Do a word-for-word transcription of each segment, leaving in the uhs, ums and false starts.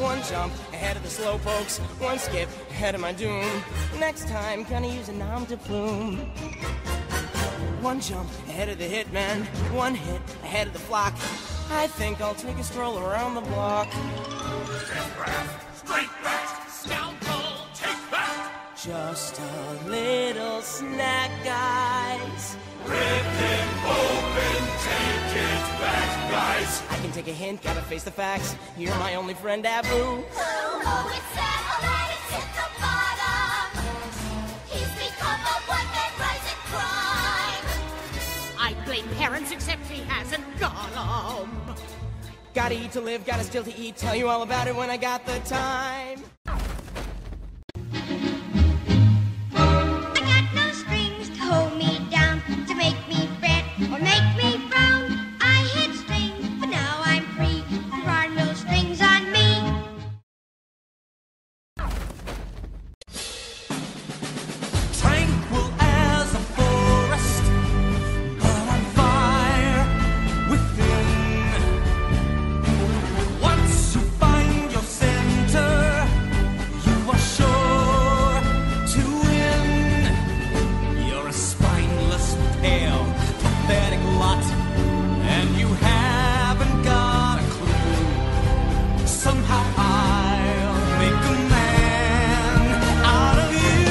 One jump ahead of the slowpokes, one skip ahead of my doom. Next time, gonna use a nom de plume. One jump ahead of the hitman, one hit ahead of the flock. I think I'll take a stroll around the block. Straight back, scoundrel, take back. Just a little snack, guys. Rip him open, take it back, guys. I can take a hint, gotta face the facts. You're my only friend, Abu. Oh, oh, it's sad, Aladdin's hit the bottom. He's become a one-man rising crime. I blame parents, except he hasn't got 'em. Gotta eat to live, gotta still to eat. Tell you all about it when I got the time. I got no strings to hold me down, to make me fret or make me frown. I hit strings, but now I'm free. There are no strings on me. Tranquil as a forest, but on fire within. Once you find your center, you are sure to win. You're a spineless, pale, pathetic lot, and you haven't got a clue. Somehow I'll make a man out of you.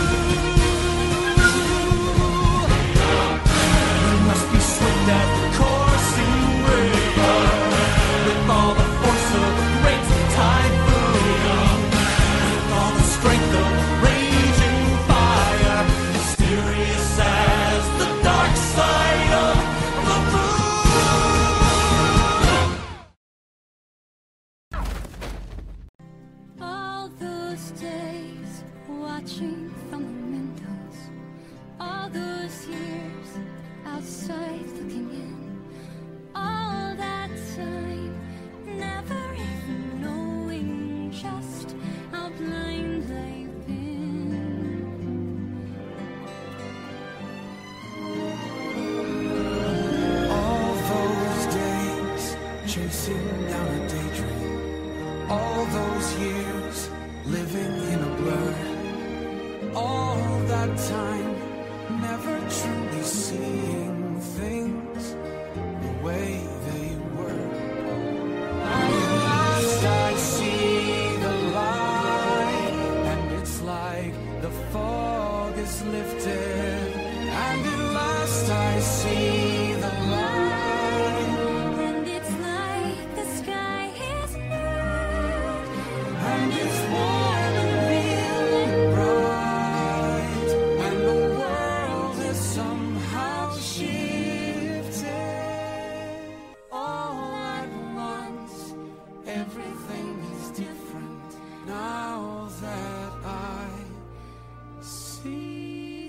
You must be swift as coursing rain, with all the force of a great typhoon, with all the strength of raging fire, mysterious as the dark side of the moon. All those days watching from the windows, all those years outside looking in, all that time never even knowing just how blind I've been. All those days chasing down a daydream, all those years living in a blur, all that time never truly seeing things the way they were. At last I see the light, and it's like the fog is lifted, and at last I see the light, And it's like the sky is blue, and it's warm and feeling bright, and the world is somehow shifted. All at once, everything is different now that I see.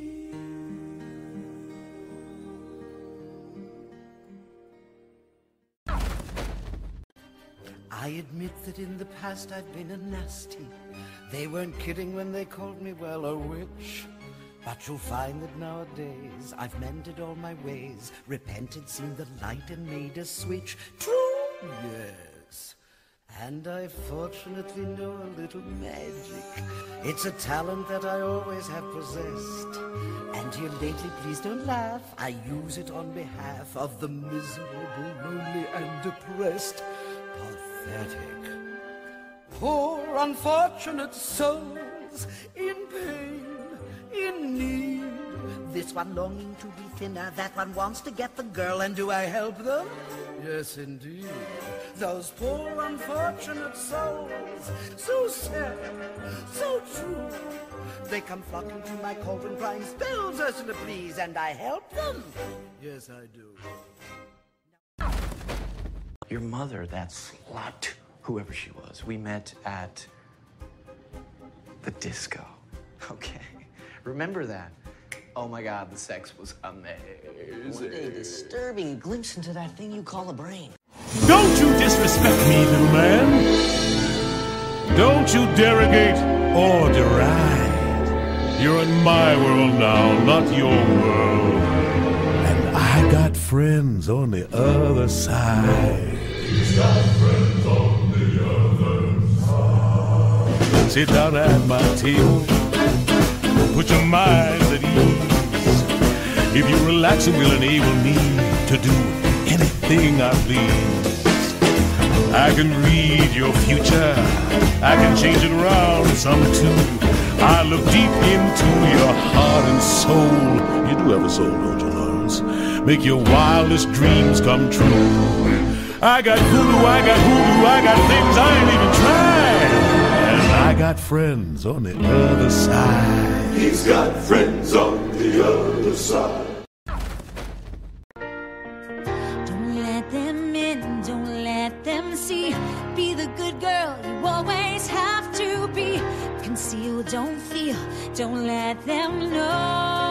I admit that in the past I've been a nasty. They weren't kidding when they called me, well, a witch. But you'll find that nowadays I've mended all my ways, repented, seen the light, and made a switch. True, yes. And I fortunately know a little magic. It's a talent that I always have possessed. And here lately, please don't laugh, I use it on behalf of the miserable, lonely, and depressed. Pathetic. Poor unfortunate souls in pain, in need. This one longing to be thinner, that one wants to get the girl, and do I help them? Yes, indeed. Those poor unfortunate souls, so sad, so true. They come flocking to my cauldron crying, spells, Ursula, please, and I help them. Yes, I do. Your mother, that slut, whoever she was, we met at the disco. Okay, remember that? Oh my God, the sex was amazing. What a disturbing glimpse into that thing you call a brain. Don't you disrespect me, little man. Don't you derogate or deride. You're in my world now, not your world. And I got friends on the other side. He's got friends on the other side. sit down at my table. Put your minds at ease. If you relax, it will enable me to do anything I please. I can read your future, I can change it around some too. I look deep into your heart and soul. You do have a soul, don't you, Lawrence? Make your wildest dreams come true. I got voodoo, I got hoodoo, I got things I ain't even tried. And I got friends on the other side. He's got friends on the other side. Don't let them in, don't let them see. Be the good girl you always have to be. Conceal, don't feel, don't let them know.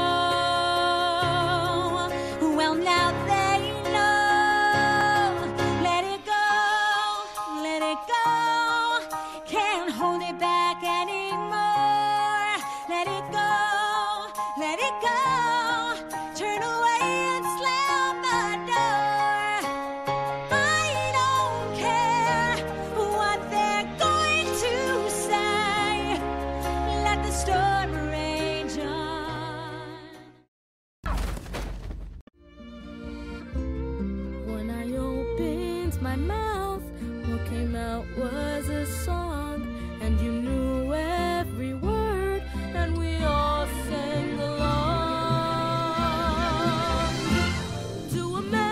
Well, now they know. Let it go, let it go. Can't hold it back anymore. Let it go, let it go. Turn away and slam the door. I don't care what they're going to say. Let the storm rage on. When I opened my mouth, what came out was a song, and you knew every word, and we all sang along to a melody